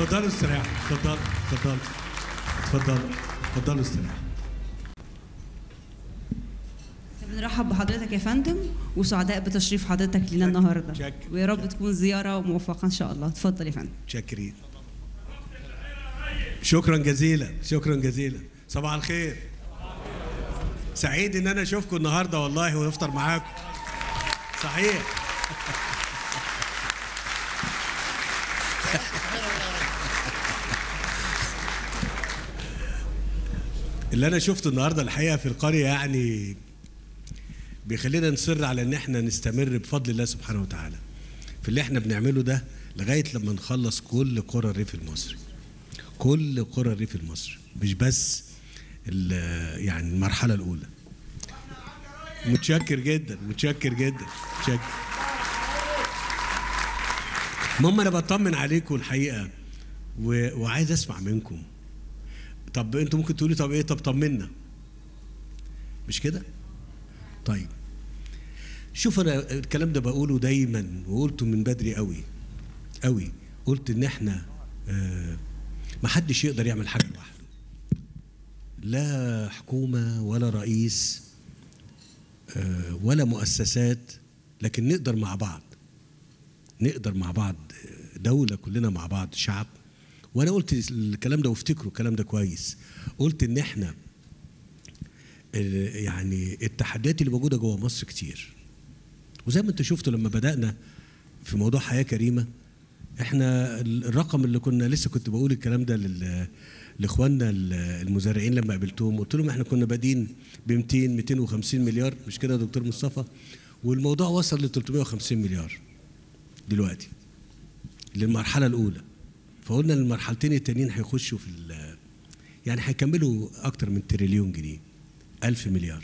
اتفضلوا استريحوا، اتفضلوا استريحوا. بنرحب بحضرتك يا فندم وسعداء بتشريف حضرتك لنا النهارده، ويا رب تكون زياره موفقه ان شاء الله. اتفضل يا فندم. شاكرين. شكرا جزيلا. صباح الخير. سعيد ان انا اشوفكم النهارده والله ونفطر معاكم. صحيح. اللي انا شفته النهارده الحقيقه في القريه يعني بيخلينا نصر على ان احنا نستمر بفضل الله سبحانه وتعالى في اللي احنا بنعمله ده لغايه لما نخلص كل قرى الريف المصري. كل قرى الريف المصري، مش بس يعني المرحله الاولى. متشكر جدا. المهم انا بطمن عليكم الحقيقه وعايز اسمع منكم. طب انتوا ممكن تقولوا طب ايه؟ طب طمنا، مش كده؟ طيب شوف، انا الكلام ده بقوله دايما وقلته من بدري قوي. قلت ان احنا ما حدش يقدر يعمل حاجه لوحده، لا حكومه ولا رئيس ولا مؤسسات، لكن نقدر مع بعض دوله كلنا مع بعض، شعب. وانا قلت الكلام ده وافتكروا الكلام ده كويس. قلت ان احنا يعني التحديات اللي موجوده جوه مصر كتير، وزي ما انتوا شفتوا لما بدانا في موضوع حياه كريمه، احنا الرقم اللي كنت بقول الكلام ده لاخواننا المزارعين لما قابلتهم، قلت لهم احنا كنا بادين ب 250 مليار، مش كده يا دكتور مصطفى؟ والموضوع وصل ل 350 مليار دلوقتي للمرحله الاولى. فقلنا المرحلتين التانيين هيخشوا يعني هيكملوا اكتر من تريليون جنيه، 1000 مليار.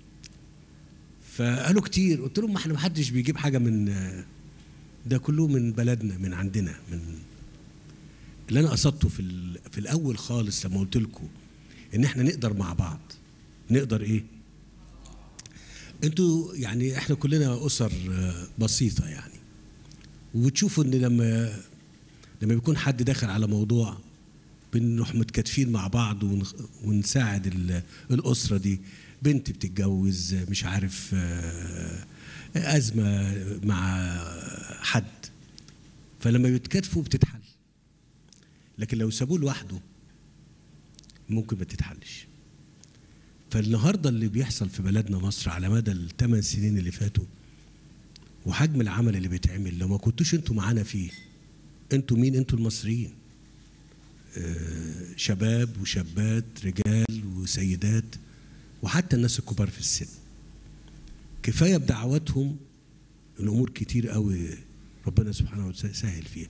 فقالوا كتير، قلت لهم ما احنا محدش بيجيب حاجه من ده، كله من بلدنا، من عندنا. من اللي انا قصدته في الاول خالص لما قلت لكم ان احنا نقدر مع بعض. نقدر ايه؟ انتوا يعني احنا كلنا اسر بسيطه يعني، وبتشوفوا ان لما بيكون حد داخل على موضوع بنروح متكاتفين مع بعض ونساعد الاسره دي. بنت بتتجوز، مش عارف ازمه مع حد، فلما بيتكاتفوا بتتحل. لكن لو سابوه لوحده ممكن ما تتحلش. فالنهارده اللي بيحصل في بلدنا مصر على مدى ال8 سنين اللي فاتوا، وحجم العمل اللي بيتعمل، لو ما كنتوش انتوا معانا فيه. انتوا مين؟ انتوا المصريين، شباب وشابات، رجال وسيدات، وحتى الناس الكبار في السن. كفايه بدعواتهم الامور كتير قوي ربنا سبحانه وتعالى سهل فيها.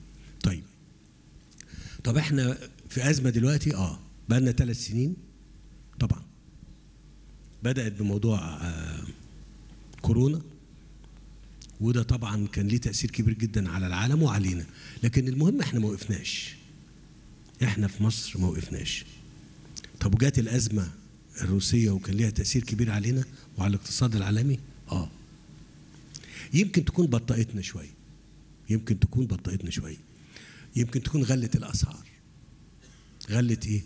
طب احنا في ازمه دلوقتي، بقى لنا 3 سنين. طبعا بدات بموضوع كورونا، وده طبعا كان ليه تاثير كبير جدا على العالم وعلينا. لكن المهم احنا ما وقفناش، احنا في مصر ما وقفناش. طب وجات الازمه الروسيه وكان ليها تاثير كبير علينا وعلى الاقتصاد العالمي. يمكن تكون بطئتنا شويه، يمكن تكون غلت الاسعار. غلت ايه؟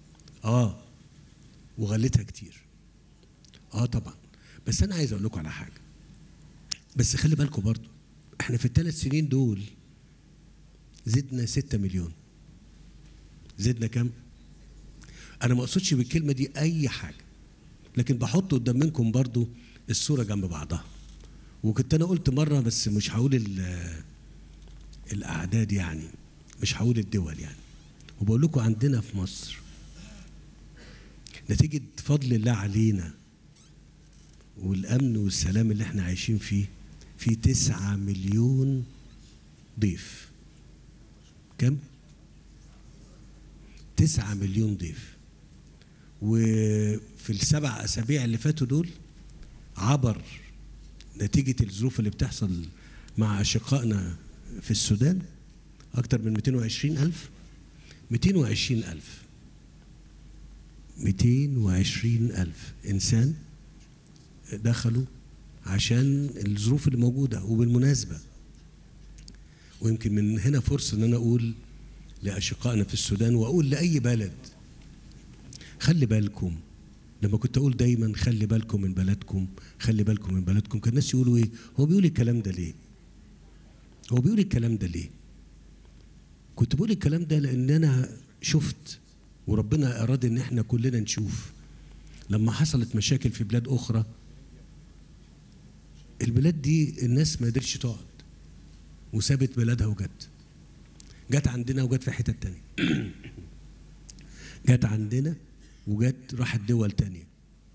وغلتها كتير. طبعا. بس انا عايز اقول لكم على حاجه، بس خلي بالكم برضو، احنا في ال3 سنين دول زدنا 6 مليون. زدنا كم؟ انا ما اقصدش بالكلمه دي اي حاجه، لكن بحط قدام منكم برضو الصوره جنب بعضها. وكنت انا قلت مره، بس مش هقول الاعداد يعني، مش هقول الدول يعني، وبقول لكم عندنا في مصر نتيجه فضل الله علينا والامن والسلام اللي احنا عايشين فيه، في 9 مليون ضيف. كم؟ 9 مليون ضيف. وفي ال7 أسابيع اللي فاتوا دول عبر نتيجة الظروف اللي بتحصل مع أشقائنا في السودان أكتر من 220,000. 220,000 إنسان دخلوا عشان الظروف اللي موجودة. وبالمناسبة، ويمكن من هنا فرصة ان انا اقول لأشقائنا في السودان، وأقول لأي بلد خلي بالكم. لما كنت أقول دايما خلي بالكم من بلدكم، خلي بالكم من بلدكم، كان الناس يقولوا إيه؟ هو بيقول الكلام ده ليه؟ هو بيقول الكلام ده ليه؟ كنت بقول الكلام ده لأن أنا شفت، وربنا أراد إن إحنا كلنا نشوف، لما حصلت مشاكل في بلاد أخرى، البلاد دي الناس ما قدرتش تقعد وسابت بلادها جت عندنا وجت في حتة تانية. جت عندنا وجت راحت دول تانية.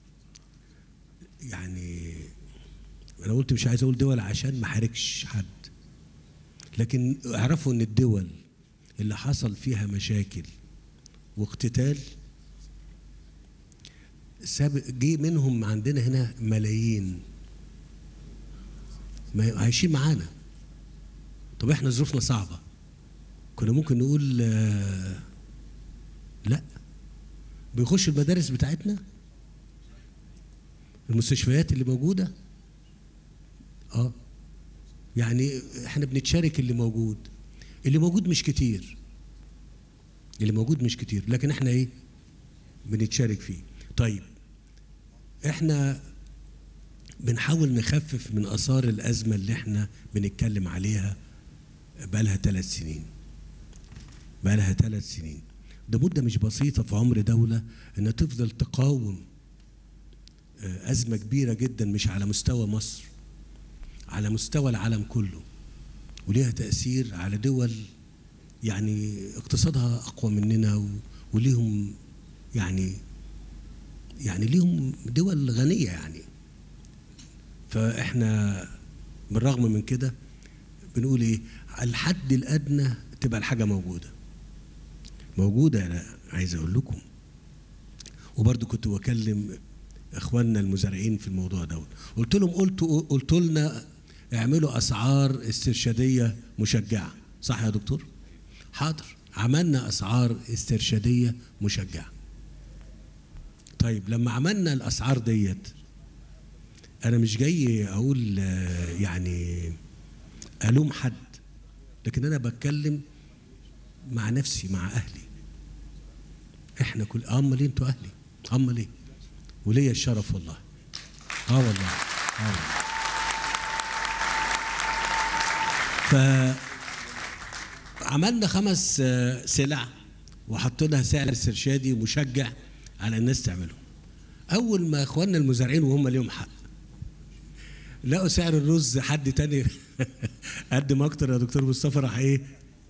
يعني أنا قلت مش عايز أقول دول عشان ما حركش حد، لكن اعرفوا إن الدول اللي حصل فيها مشاكل واقتتال جه منهم عندنا هنا ملايين عايشين معانا. طب احنا ظروفنا صعبة، كنا ممكن نقول لا. بيخش المدارس بتاعتنا، المستشفيات اللي موجودة، يعني احنا بنتشارك اللي موجود مش كتير، لكن احنا ايه؟ بنتشارك فيه. طيب احنا بنحاول نخفف من آثار الأزمة اللي احنا بنتكلم عليها بقالها 3 سنين. ده مدة مش بسيطة في عمر دولة انها تفضل تقاوم أزمة كبيرة جدا، مش على مستوى مصر، على مستوى العالم كله، وليها تأثير على دول يعني اقتصادها أقوى مننا، وليهم يعني ليهم دول غنية يعني. فإحنا بالرغم من كده بنقول إيه؟ الحد الأدنى تبقى الحاجة موجودة. أنا عايز أقول لكم، وبرضو كنت بكلم إخواننا المزارعين في الموضوع ده، قلت لهم قلتوا لنا اعملوا أسعار استرشادية مشجعة، صح يا دكتور؟ حاضر، عملنا أسعار استرشادية مشجعة. طيب لما عملنا الأسعار ديت، أنا مش جاي أقول يعني ألوم حد، لكن أنا بتكلم مع نفسي، مع أهلي. إحنا أمال أنتوا أهلي، أمال إيه؟ وليا الشرف والله. والله. فعملنا 5 سلع وحطينا سعر استرشادي مشجع على الناس تعمله. أول ما إخواننا المزارعين وهم ليهم حق لقوا سعر الرز حد تاني قدم أكتر يا دكتور مصطفى، راح إيه؟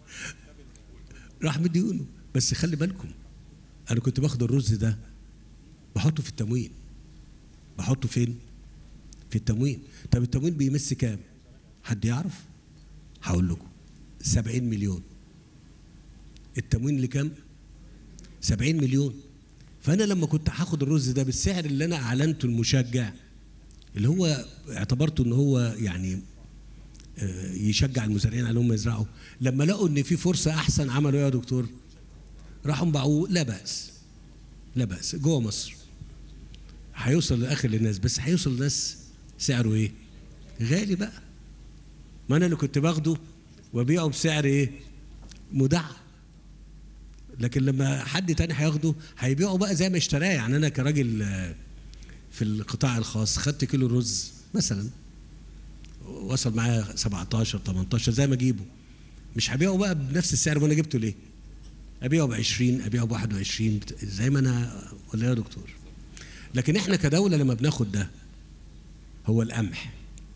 راح مديونه. بس خلي بالكم، أنا كنت باخد الرز ده بحطه في التموين. بحطه فين؟ في التموين. طب التموين بيمس كام؟ حد يعرف؟ هقول لكم 70 مليون. التموين اللي كام؟ 70 مليون. فأنا لما كنت هاخد الرز ده بالسعر اللي أنا أعلنته المشجع، اللي هو اعتبرته إن هو يعني يشجع المزارعين على انهم يزرعوا، لما لقوا إن في فرصة أحسن عملوا إيه يا دكتور؟ راحوا باعوه. لا بأس جوه مصر. هيوصل لآخر للناس، بس هيوصل للناس سعره إيه؟ غالي بقى. ما أنا اللي كنت باخده وبيعه بسعر إيه؟ مدعم. لكن لما حد تاني هياخده هيبيعه بقى زي ما اشتراه. يعني أنا كراجل في القطاع الخاص خدت كيلو رز مثلا وصل معايا 17 18 زي ما اجيبه، مش هبيعه بقى بنفس السعر. وانا جبته ليه؟ ابيعه ب20، ابيعه ب21 زي ما انا، ولا يا دكتور؟ لكن احنا كدوله لما بناخد ده، هو القمح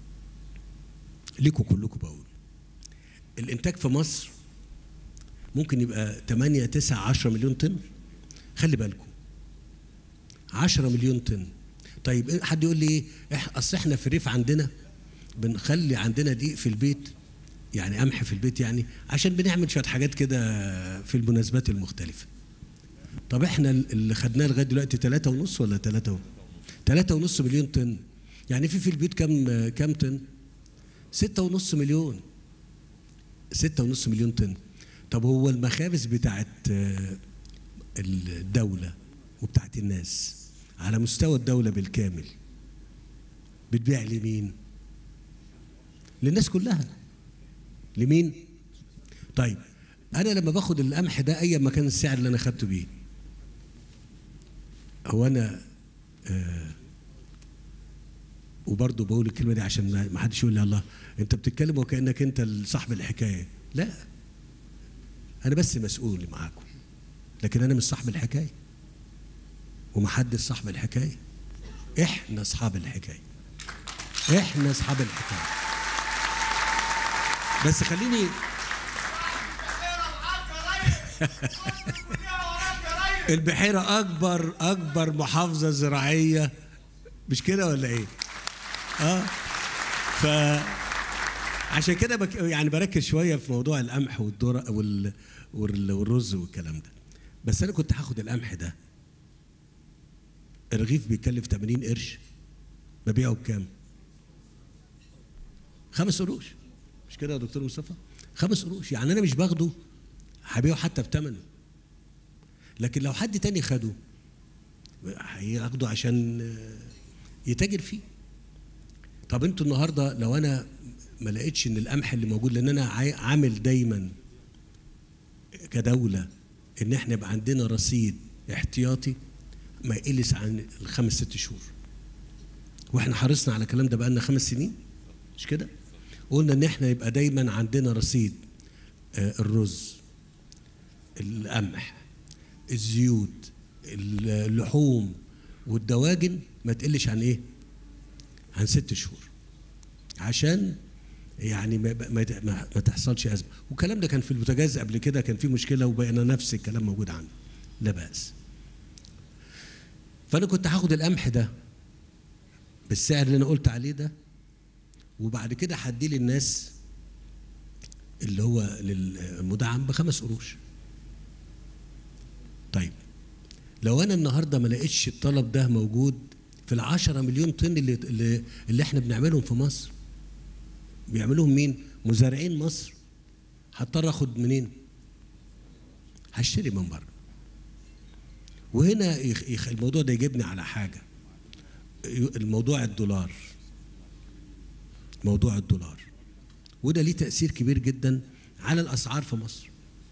ليكوا كلكم بقول، الانتاج في مصر ممكن يبقى 8 9 10 مليون طن. خلي بالكم 10 مليون طن. طيب حد يقول لي ايه؟ اصل احنا في الريف عندنا بنخلي عندنا دقيق في البيت، يعني قمح في البيت، يعني عشان بنعمل شويه حاجات كده في المناسبات المختلفه. طب احنا اللي خدناه لغايه دلوقتي 3.5 ولا 3.5 مليون طن. يعني في البيوت كام طن؟ 6.5 مليون. 6.5 مليون طن. طب هو المخابز بتاعت الدوله وبتاعت الناس على مستوى الدوله بالكامل بتبيع لمين؟ للناس كلها. لمين؟ طيب انا لما باخد القمح ده اي ما كان السعر اللي انا خدته بيه، هو انا وبرضه بقول الكلمه دي عشان ما حدش يقول لي الله انت بتتكلم وكانك انت صاحب الحكايه. لا، انا بس مسؤول معاكم، لكن انا مش صاحب الحكايه ومحدش صاحب الحكايه. احنا اصحاب الحكايه، احنا اصحاب الحكايه. بس خليني البحيره اكبر محافظه زراعيه، مش كده ولا ايه؟ فعشان كده يعني بركز شويه في موضوع القمح والذره والرز والكلام ده. بس انا كنت هاخد القمح ده، الرغيف بيكلف 80 قرش، ببيعه بكام؟ 5 قروش، مش كده يا دكتور مصطفى؟ 5 قروش، يعني انا مش باخده هبيعه حتى بثمنه. لكن لو حد تاني خده هياخده عشان يتاجر فيه. طب انتوا النهارده لو انا ما لقيتش ان القمح اللي موجود، لان انا عامل دايما كدوله ان احنا يبقى عندنا رصيد احتياطي ما يقلش عن ال5 6 شهور، واحنا حرصنا على الكلام ده بقالنا 5 سنين، مش كده؟ قلنا ان احنا يبقى دايما عندنا رصيد الرز، القمح، الزيوت، اللحوم والدواجن ما تقلش عن ايه؟ عن 6 شهور، عشان يعني ما تحصلش ازمه. والكلام ده كان في البوتاجاز قبل كده كان في مشكله وبقينا نفس الكلام موجود عندنا، لا باس. فانا كنت هاخد القمح ده بالسعر اللي انا قلت عليه ده، وبعد كده هديه للناس اللي هو للمدعم ب5 قروش. طيب لو انا النهارده ما لقيتش الطلب ده موجود في ال10 مليون طن اللي احنا بنعملهم في مصر، بيعملوهم مين؟ مزارعين مصر. هضطر اخد منين؟ هشتري من بره. وهنا الموضوع ده يجيبني على حاجه، الموضوع الدولار. موضوع الدولار وده ليه تأثير كبير جدا على الأسعار في مصر.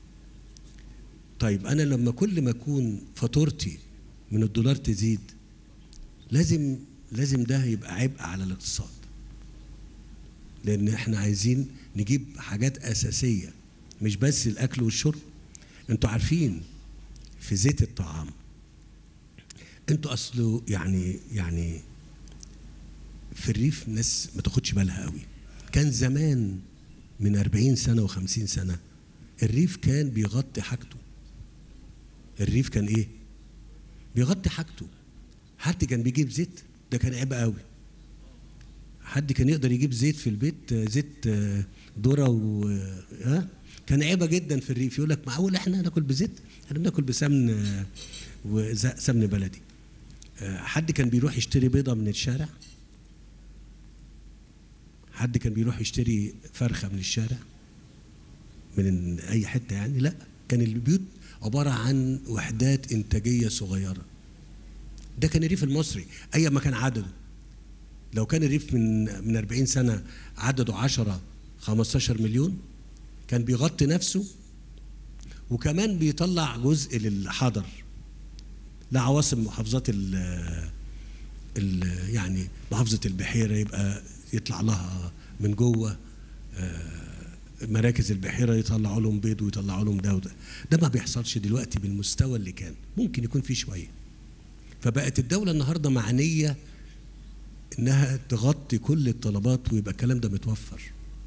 طيب أنا لما كل ما أكون فاتورتي من الدولار تزيد، لازم ده يبقى عبء على الاقتصاد، لأن احنا عايزين نجيب حاجات أساسية مش بس الأكل والشرب. انتوا عارفين في زيت الطعام، انتوا أصله يعني في الريف ناس ما تاخدش بالها قوي. كان زمان من 40 سنة و50 سنة الريف كان بيغطي حاجته. الريف كان ايه؟ بيغطي حاجته. حد كان بيجيب زيت ده كان عيب قوي. حد كان يقدر يجيب زيت في البيت، زيت ذرة كان عيبة جدا في الريف. يقول لك معقول احنا ناكل بزيت؟ احنا بناكل بسمن وسمن بلدي. حد كان بيروح يشتري بيضة من الشارع؟ حد كان بيروح يشتري فرخة من الشارع من أي حتة يعني؟ لا، كان البيوت عبارة عن وحدات إنتاجية صغيرة. ده كان الريف المصري أي ما كان عدده. لو كان الريف من 40 سنة عدده 10 15 مليون، كان بيغطي نفسه وكمان بيطلع جزء للحضر لعواصم محافظات يعني محافظة البحيرة يبقى يطلع لها من جوه، مراكز البحيرة يطلعوا لهم بيض ويطلعوا لهم ده وده. ده ما بيحصلش دلوقتي بالمستوى اللي كان، ممكن يكون فيه شوية. فبقت الدولة النهاردة معنية انها تغطي كل الطلبات ويبقى الكلام ده متوفر.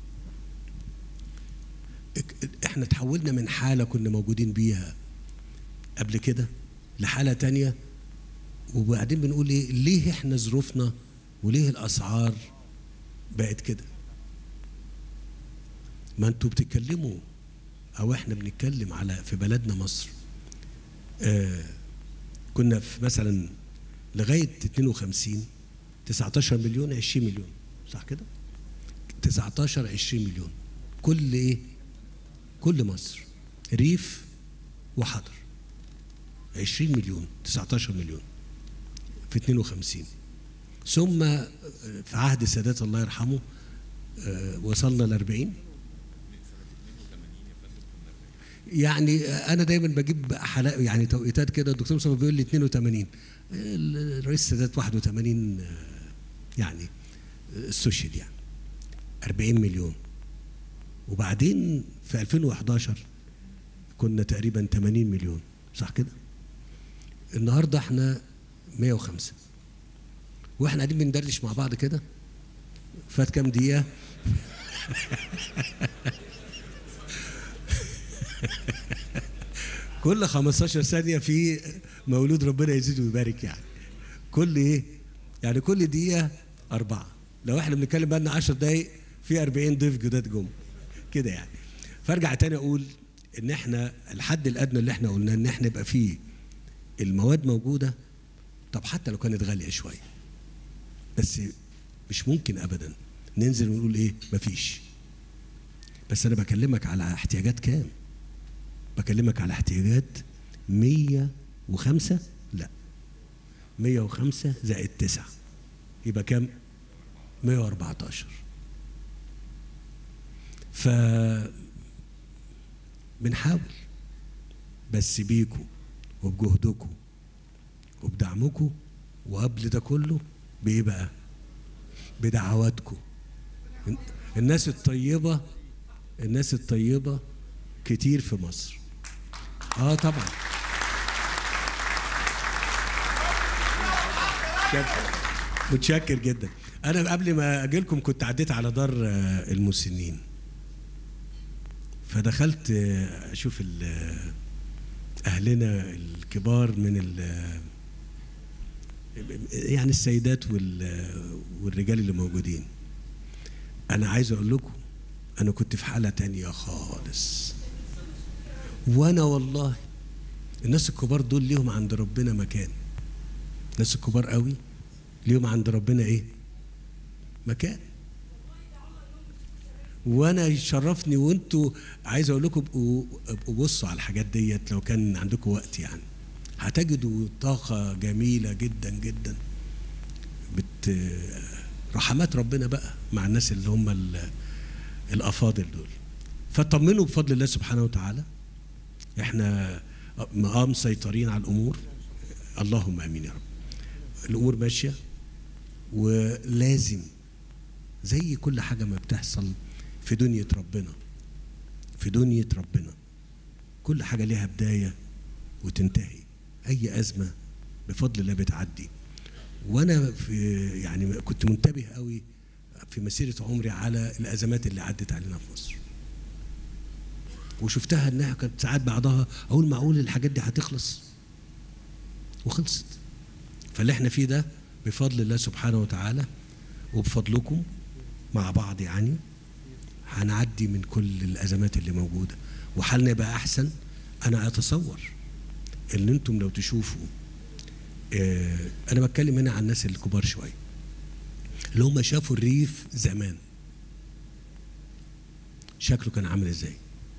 احنا تحولنا من حالة كنا موجودين بيها قبل كده لحالة تانية، وبعدين بنقول ايه؟ ليه احنا ظروفنا وليه الاسعار بقت كده؟ ما انتوا بتتكلموا او احنا بنتكلم على في بلدنا مصر. كنا في مثلا لغايه 52 19 مليون 20 مليون، صح كده؟ 19 20 مليون كل ايه؟ كل مصر ريف وحضر. 20 مليون 19 مليون في 52. ثم في عهد السادات الله يرحمه وصلنا ل 40. يعني انا دايما بجيب حلقه يعني توقيتات كده. الدكتور مصطفى بيقول لي 82، الرئيس السادات 81، يعني استشهد يعني 40 مليون. وبعدين في 2011 كنا تقريبا 80 مليون، صح كده؟ النهارده احنا 105، واحنا قاعدين بندردش مع بعض كده، فات كام دقيقة؟ كل 15 ثانية في مولود ربنا يزيد ويبارك يعني. كل ايه؟ يعني كل دقيقة 4. لو احنا بنتكلم بقى لنا 10 دقايق في 40 ضيف جداد جم كده يعني. فارجع تاني اقول ان احنا الحد الادنى اللي احنا قلناه ان احنا يبقى فيه المواد موجودة. طب حتى لو كانت غالية شوية، بس مش ممكن ابدا ننزل ونقول ايه مفيش. بس انا بكلمك على احتياجات كام؟ بكلمك على احتياجات 105. لا، 105 زائد 9 يبقى كام؟ 114. ف بنحاول بس بيكوا وبجهدكوا وبدعمكوا، وقبل ده كله بايه بقى؟ بدعواتكم. الناس الطيبة، الناس الطيبة كتير في مصر. طبعا. متشكر جدا. انا قبل ما اجي لكم كنت عديت على دار المسنين، فدخلت اشوف اهلنا الكبار من يعني السيدات والرجال اللي موجودين. انا عايز اقول لكم انا كنت في حالة تانية خالص. وانا والله الناس الكبار دول ليهم عند ربنا مكان. الناس الكبار قوي ليهم عند ربنا ايه؟ مكان. وانا يشرفني. وانتوا عايز اقول لكم ابقوا بصوا على الحاجات ديت لو كان عندكم وقت يعني. هتجدوا طاقة جميلة جدا جدا، رحمات ربنا بقى مع الناس اللي هم الأفاضل دول. فطمنوا بفضل الله سبحانه وتعالى. احنا مسيطرين على الأمور، اللهم آمين يا رب. الأمور ماشية، ولازم زي كل حاجة ما بتحصل في دنيا ربنا، في دنيا ربنا كل حاجة ليها بداية وتنتهي. أي أزمة بفضل الله بتعدي. وأنا في يعني كنت منتبه قوي في مسيرة عمري على الأزمات اللي عدت علينا في مصر، وشفتها إنها كانت ساعات بعضها أقول معقول الحاجات دي هتخلص، وخلصت. فاللي احنا فيه ده بفضل الله سبحانه وتعالى وبفضلكم مع بعض يعني هنعدي من كل الأزمات اللي موجودة، وحالنا يبقى أحسن. أنا أتصور إن أنتم لو تشوفوا، أنا بتكلم هنا عن الناس الكبار شوية اللي هم شافوا الريف زمان شكله كان عامل إزاي.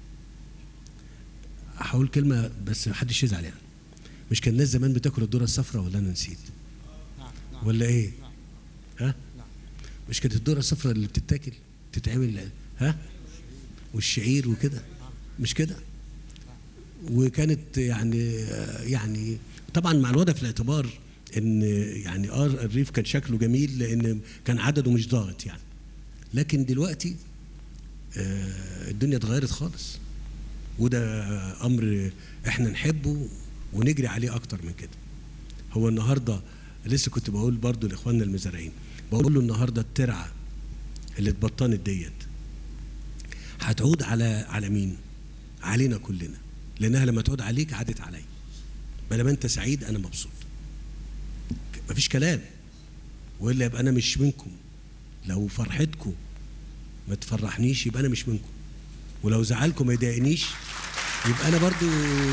هقول كلمة بس محدش يزعل يعني. مش كان الناس زمان بتاكل الذرة الصفراء ولا أنا نسيت؟ ولا إيه؟ ها؟ مش كانت الذرة الصفراء اللي بتتاكل تتعمل ها؟ والشعير وكده، مش كده؟ وكانت يعني طبعا مع الوضع في الاعتبار ان يعني الريف كان شكله جميل لان كان عدده مش ضاغط يعني. لكن دلوقتي الدنيا اتغيرت خالص، وده امر احنا نحبه ونجري عليه اكتر من كده. هو النهارده لسه كنت بقول برضو لاخواننا المزارعين، بقول له النهارده الترعه اللي اتبطنت ديت هتعود على مين؟ علينا كلنا، لانها لما تعود عليك عادت عليا. بينما انت سعيد انا مبسوط، مفيش كلام. والا يبقى انا مش منكم. لو فرحتكم ما تفرحنيش يبقى انا مش منكم، ولو زعلكم ما يضايقنيش يبقى انا برضو.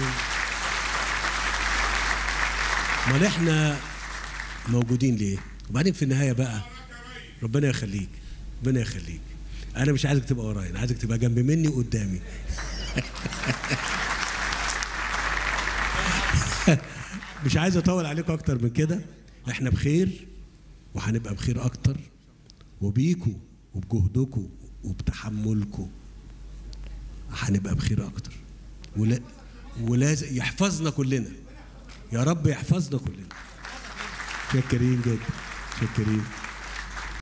امال احنا موجودين ليه؟ وبعدين في النهايه بقى ربنا يخليك، ربنا يخليك. انا مش عايزك تبقى ورايا، انا عايزك تبقى جنب مني وقدامي. مش عايز اطول عليكم اكتر من كده. احنا بخير وهنبقى بخير اكتر، وبيكوا وبجهدكوا وبتحملكوا هنبقى بخير اكتر. ولازم يحفظنا كلنا، يا رب يحفظنا كلنا. شكرين جدا، شكرين.